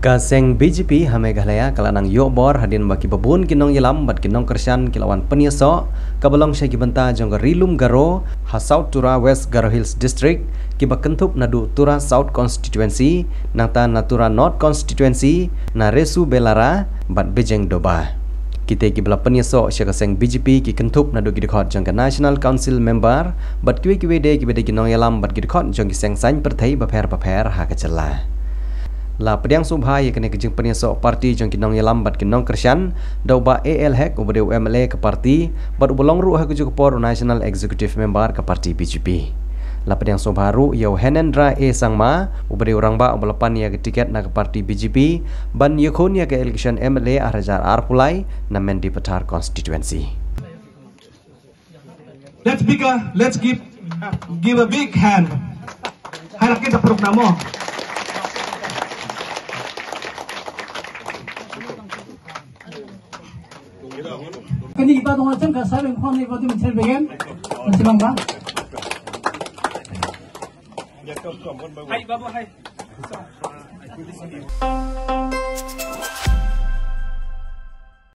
Kaseng BJP hame galaya kalanang yobor hadin baki babun kinong yelam bat kinong kersan kilawan penyeso kabalong syagi benta jong rilum garo ha South Tura West Garo Hills District kiba kentup nadu Tura South Constituency nangta natura North Constituency na resu belara bat bejeng doba kita kibla penyeso syakaseng BJP ki kentup nadu gidkhot jong National Council member bat kiwe de kibede kinong yelam bat gidkhot jong kiseng sain perthai baper ha kacela la pediang subha ye kene kejeng penyeso parti jong kinong yelam bat kinong kersan dauba AL hek ubade UMLA ke parti bat ubolong ru ha kuju por National Executive member ke parti BJP la pediang subha ru yo Henendra A Sangma ubade orang ba ubalapan ya ke tiket na ke parti BJP ban yekon ya ke election MLA Arajar Arpulai na Mendi Petar constituency. Let's give a big hand. Harap kita program mo. Kini kita tunggu macam kasar yang kau ni kau tu mencari bagian macam mana? Hai babu hai.